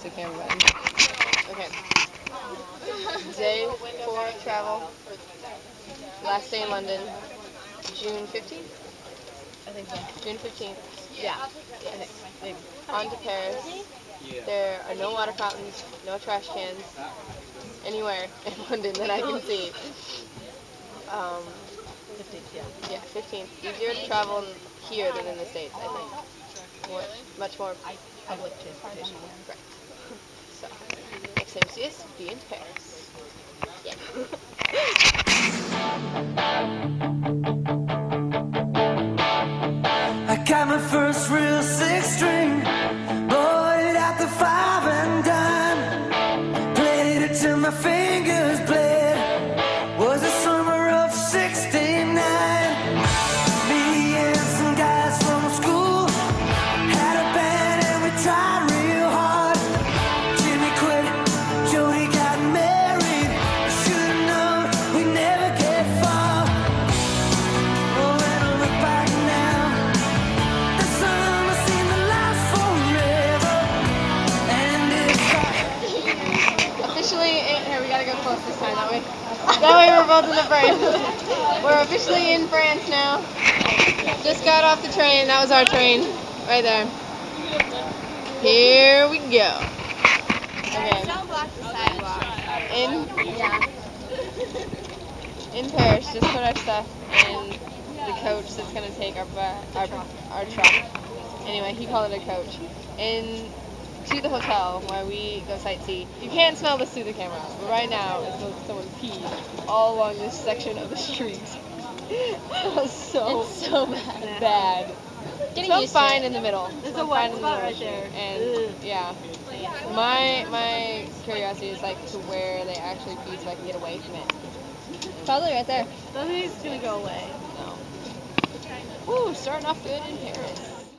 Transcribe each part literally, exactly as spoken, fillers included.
the camera button. Okay. Day four of travel. Last day in London. June fifteenth? I think so. June fifteenth. Yeah. Yes. Maybe. On to Paris. There are no water fountains, no trash cans, anywhere in London that I can see. Um, fifteenth, yeah. yeah, fifteenth. Easier to travel here than in the States, I think. More, much more Public transportation. Right. So, next time you see us, be in Paris. Yeah. I got my first real six string, bought it at the five and dime, played it till my fingers bled. Was the summer of sixty-nine. Me and some guys from school had a band and we tried real hard. Jimmy quit, Jody got married. Should've known we never get far. Oh, when I look back now, the summer seemed to last forever. And it's Officially in, here, we gotta go close this time, that way. That way we're both in the frame. We're officially in France now. Just got off the train, that was our train. Right there. Here we go. Okay. Don't block the sidewalk. In, Yeah. in Paris, just put our stuff in the coach that's gonna take our, ba- our, our truck. Anyway, he called it a coach. In to the hotel where we go sightsee. You can't smell this through the camera, but right now it smells like someone peed all along this section of the street. It smells so, It's so bad. bad. It Getting smells used to fine it. in the middle. There's Smells a white fine in the spot middle right there. And yeah, my my curiosity is like to where they actually pee so I can get away from it. Probably right there. Don't think it's gonna go away. No. Woo, starting off good in Paris.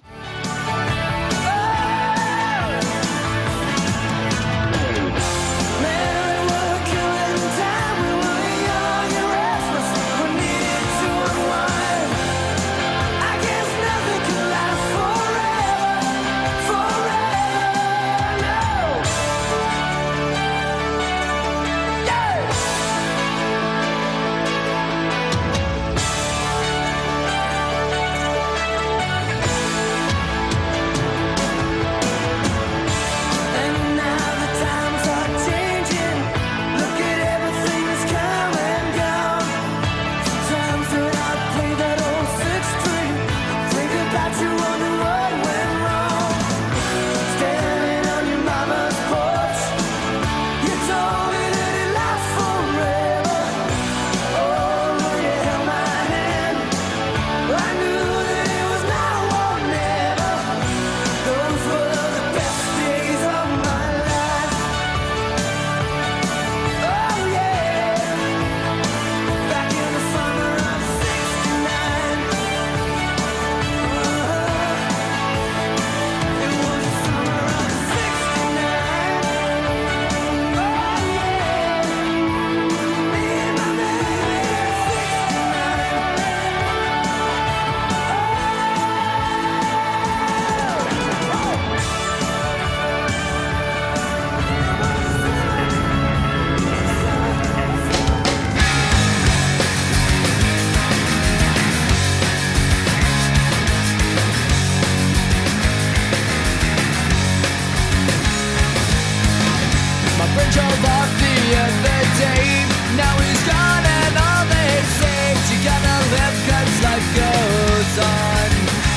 Drove off the other day. Now he's gone and all they say, you gotta live 'cause life goes on.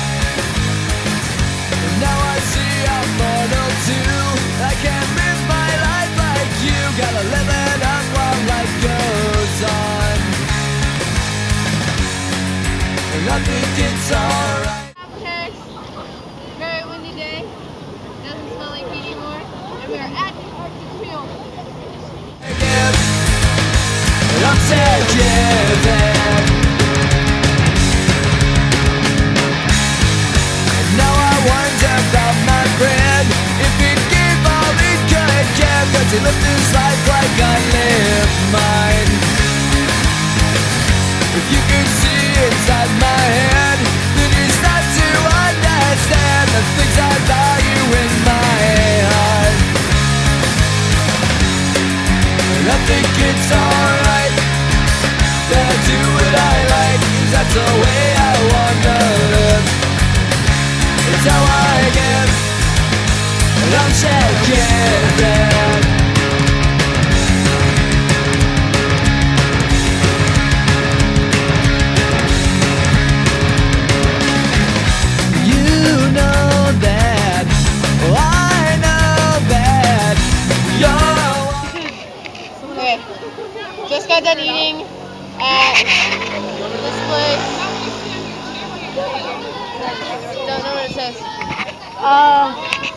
And now I see I'm mortal too. I can't live my life like you. Gotta live it up while life goes on. And I think it's alright. Paris, very windy day. Doesn't smell like pee anymore. And we are at the Arc de Triomphe. I'm forgiven. Now I wonder about my friend, if he gave all he could give, 'cause he lived his life like I lived mine. If you could see inside my head, then it's not to understand the things I value in my heart. think it's alright that I do what I like, 'cause that's the way I want to live. It's how I get, and I'm checking. You know that, I know that you're. Okay. Just got done eating at this place. Don't know what it says. Um,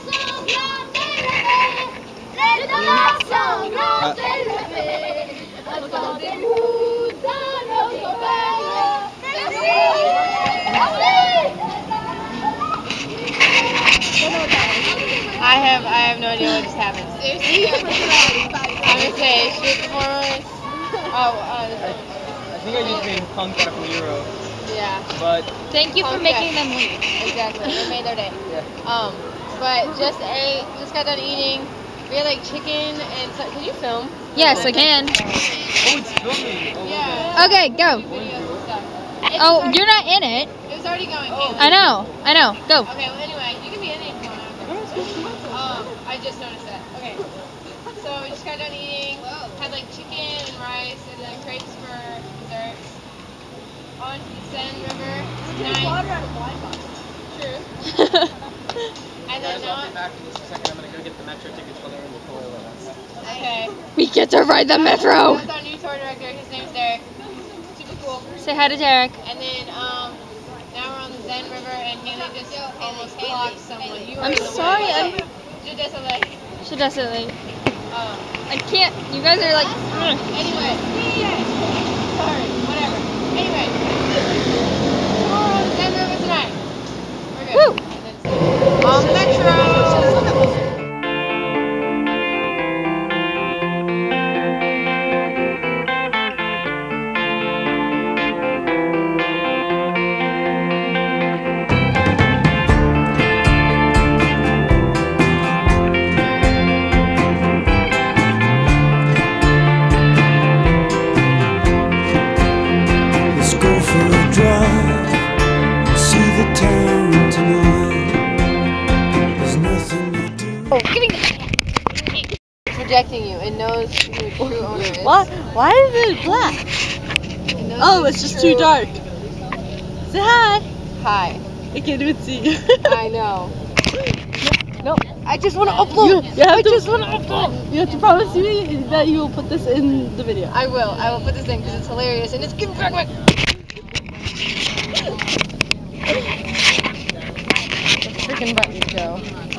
I have I have no idea what just happened. Seriously? I'm gonna say street performers. Oh, uh, this is- I think I just made punk out of Euro, yeah. but thank you for Okay. making them leave. Exactly. It made their day. yeah. Um, but just ate, just got done eating. We had like chicken and so, can you film? Yes, I can. Oh, it's filming. Oh, Yeah. Okay, go. Videos and stuff. It's Oh, already- you're not in it. It was already going. Oh. Haley. I know. I know. Go. Okay. Well, anyway, you can be in it if you want. Um, I just noticed that. Okay. So we just got done eating. Had like chicken and rice and then crepes for dessert. On to the Seine River. Nice. True. And then Guys, I'll now. be back in just a second. I'm gonna go get the metro tickets while they're in the toilet. Okay. We get to ride the metro. That's our new tour director. His name's Derek. Super cool. Say hi to Derek. And then um, now we're on the Seine River, and Haley just almost clocked someone. You were I'm in the sorry, way. I'm- Je désolé. Should definitely. Um, I can't. You guys are like. anyway. Sorry. Whatever. Anyway. We're on the Seine River tonight. We're good. Woo! And then on the metro. Let's go for a drive, see the town tonight. There's nothing to do. Oh, give me. It's rejecting you. It knows who the true owner is. What? Why is it black? It knows Oh, who it's the just true- too dark. Say hi. Hi. I can't even see you. I know. No. I just want to You, upload. you have I to, just want to upload. You have to promise me that you will put this in the video. I will. I will put this in because it's hilarious and it's good. Quick, quick. The freaking buttons go.